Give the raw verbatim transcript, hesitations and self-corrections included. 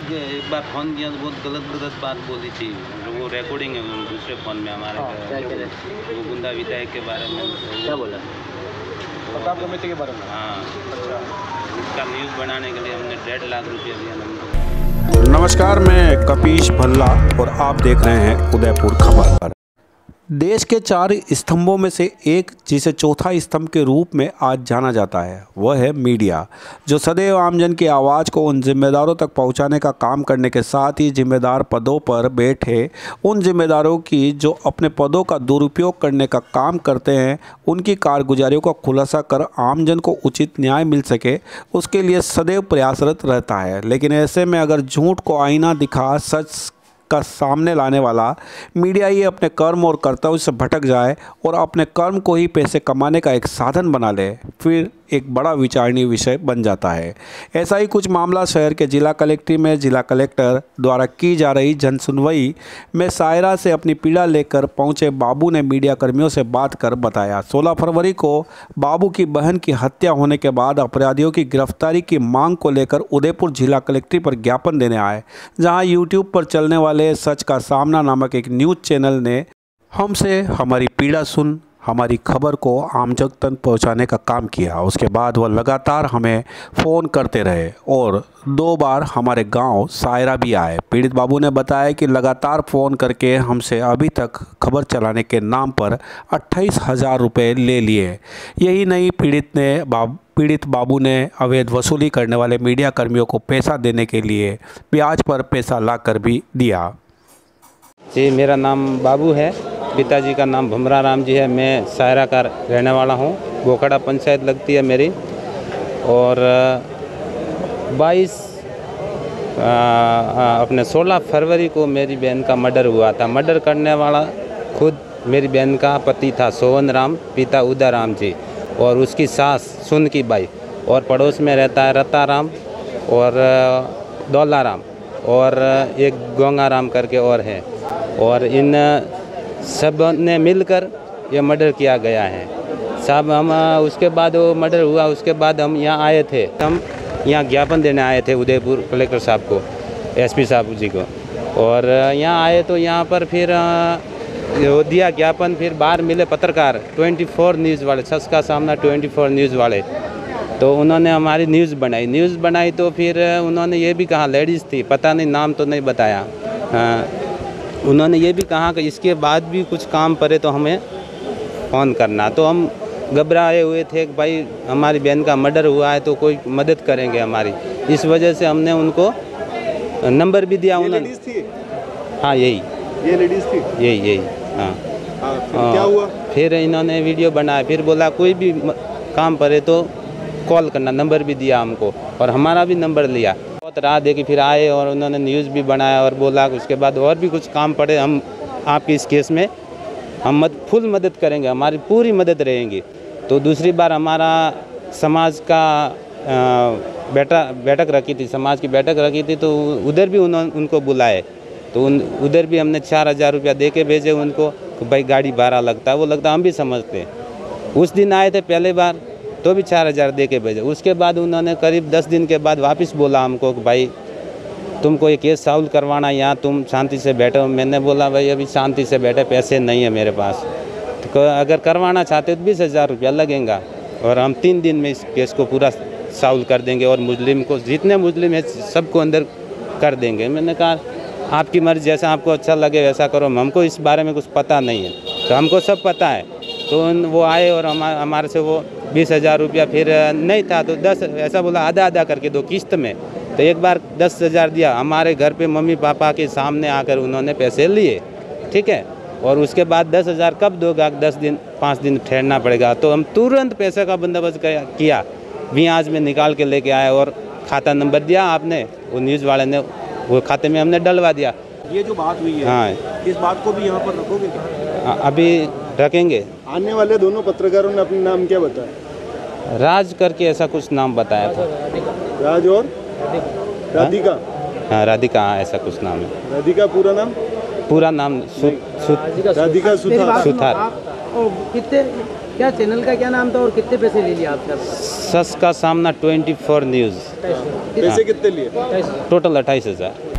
ये एक बार फ़ोन किया तो बहुत गलत गलत बात बोली थी। वो रिकॉर्डिंग है दूसरे फ़ोन में हमारे। क्या कह रहे थे? वो गुंडा विधायक के बारे में क्या बोला? प्रताप कमेटी के बारे में। हाँ, अच्छा, इसका न्यूज़ बनाने के लिए हमने डेढ़ लाख रुपया दिया हमको। नमस्कार, मैं कपीश भल्ला और आप देख रहे हैं उदयपुर खबर। देश के चार स्तंभों में से एक, जिसे चौथा स्तंभ के रूप में आज जाना जाता है, वह है मीडिया, जो सदैव आमजन की आवाज़ को उन जिम्मेदारों तक पहुंचाने का काम करने के साथ ही जिम्मेदार पदों पर बैठे उन जिम्मेदारों की जो अपने पदों का दुरुपयोग करने का काम करते हैं, उनकी कारगुजारियों का खुलासा कर आमजन को उचित न्याय मिल सके, उसके लिए सदैव प्रयासरत रहता है। लेकिन ऐसे में अगर झूठ को आईना दिखा सच का सामने लाने वाला मीडिया ही अपने कर्म और कर्तव्य से भटक जाए और अपने कर्म को ही पैसे कमाने का एक साधन बना ले, फिर एक बड़ा विचारणीय विषय बन जाता है। ऐसा ही कुछ मामला शहर के जिला कलेक्ट्री में जिला कलेक्टर द्वारा की जा रही जनसुनवाई में सायरा से अपनी पीड़ा लेकर पहुंचे बाबू ने मीडिया कर्मियों से बात कर बताया। सोलह फरवरी को बाबू की बहन की हत्या होने के बाद अपराधियों की गिरफ्तारी की मांग को लेकर उदयपुर जिला कलेक्ट्री पर ज्ञापन देने आए, जहां यूट्यूब पर चलने वाले सच का सामना नामक एक न्यूज़ चैनल ने हमसे हमारी पीड़ा सुन हमारी खबर को आमजन तक पहुंचाने का काम किया। उसके बाद वह लगातार हमें फ़ोन करते रहे और दो बार हमारे गांव सायरा भी आए। पीड़ित बाबू ने बताया कि लगातार फ़ोन करके हमसे अभी तक खबर चलाने के नाम पर अट्ठाईस हज़ार रुपये ले लिए। यही नहीं, पीड़ित ने बाब पीड़ित बाबू ने अवैध वसूली करने वाले मीडिया कर्मियों को पैसा देने के लिए ब्याज पर पैसा लाकर भी दिया। जी, मेरा नाम बाबू है, पिताजी का नाम भमरा राम जी है। मैं सायरा का रहने वाला हूँ। गोखड़ा पंचायत लगती है मेरी। और बाईस अपने सोलह फरवरी को मेरी बहन का मर्डर हुआ था। मर्डर करने वाला खुद मेरी बहन का पति था सोवन राम, पिता उदय राम जी, और उसकी सास सुन की बाई, और पड़ोस में रहता है रता राम और दौला राम और एक गोंगा राम करके और है। और इन सब ने मिलकर ये मर्डर किया गया है। साहब, हम उसके बाद वो मर्डर हुआ, उसके बाद हम यहाँ आए थे। हम यहाँ ज्ञापन देने आए थे उदयपुर कलेक्टर साहब को, एसपी साहब जी को। और यहाँ आए तो यहाँ पर फिर वो दिया ज्ञापन। फिर बाहर मिले पत्रकार चौबीस न्यूज़ वाले, सच का सामना चौबीस न्यूज़ वाले, तो उन्होंने हमारी न्यूज़ बनाई। न्यूज़ बनाई तो फिर उन्होंने ये भी कहा, लेडीज़ थी, पता नहीं नाम तो नहीं बताया। हाँ, उन्होंने ये भी कहा कि इसके बाद भी कुछ काम पड़े तो हमें फ़ोन करना। तो हम घबराए हुए थे कि भाई हमारी बहन का मर्डर हुआ है तो कोई मदद करेंगे हमारी। इस वजह से हमने उनको नंबर भी दिया। उन्होंने थी? हाँ, यही ये लेडीज़ थी, यही यही हाँ। हाँ, फिर क्या हुआ? फिर इन्होंने वीडियो बनाया, फिर बोला कोई भी काम पड़े तो कॉल करना, नंबर भी दिया हमको और हमारा भी नंबर लिया। बहुत राह देखी, फिर आए और उन्होंने न्यूज़ भी बनाया और बोला कि उसके बाद और भी कुछ काम पड़े हम आपकी इस केस में हम मद, फुल मदद करेंगे, हमारी पूरी मदद रहेगी। तो दूसरी बार हमारा समाज का आ, बैठा बैठक रखी थी, समाज की बैठक रखी थी, तो उधर भी उन्होंने उनको बुलाए। तो उन उधर भी हमने चार हज़ार रुपया दे के भेजे उनको कि भाई गाड़ी भाड़ा लगता है, वो लगता हम भी समझते हैं। उस दिन आए थे पहले बार तो भी चार हज़ार दे के भेजे। उसके बाद उन्होंने करीब दस दिन के बाद वापस बोला हमको कि भाई तुमको ये केस सॉल्व करवाना, यहाँ तुम शांति से बैठो। मैंने बोला भाई अभी शांति से बैठे, पैसे नहीं है मेरे पास, तो अगर करवाना चाहते तो बीस हज़ार रुपया लगेगा और हम तीन दिन में इस केस को पूरा सॉल्व कर देंगे और मुस्लिम को, जितने मुस्लिम है सबको अंदर कर देंगे। मैंने कहा आपकी मर्ज़ी, जैसा आपको अच्छा लगे वैसा करो, हमको इस बारे में कुछ पता नहीं है। तो हमको सब पता है। तो वो आए और हमारे हमारे से वो बीस हज़ार रुपया फिर नहीं था तो दस, ऐसा बोला आधा आधा करके दो किस्त में। तो एक बार दस हज़ार दिया, हमारे घर पे मम्मी पापा के सामने आकर उन्होंने पैसे लिए, ठीक है। और उसके बाद दस हज़ार कब दोगा, दस दिन पाँच दिन ठहरना पड़ेगा। तो हम तुरंत पैसे का बंदोबस्त किया, ब्याज में निकाल के लेके आए और खाता नंबर दिया आपने, वो न्यूज़ वाले ने वो खाते में हमने डलवा दिया। ये जो बात हुई है, हाँ, इस बात को भी यहाँ पर रखोगे क्या? अभी रखेंगे। आने वाले दोनों पत्रकारों ने अपना नाम क्या बताया? राज करके ऐसा कुछ नाम बताया था। राज और राधिका? हाँ, राधिका, हाँ ऐसा कुछ नाम है। राधिका पूरा नाम? पूरा नाम सु, सु, राधिका सुथार। सुथार। कितने क्या चैनल का क्या नाम था और कितने पैसे ले लिए आपसे? सस का सामना ट्वेंटी फोर न्यूज़, पैसे कितने लिए? टोटल अट्ठाईस हज़ार।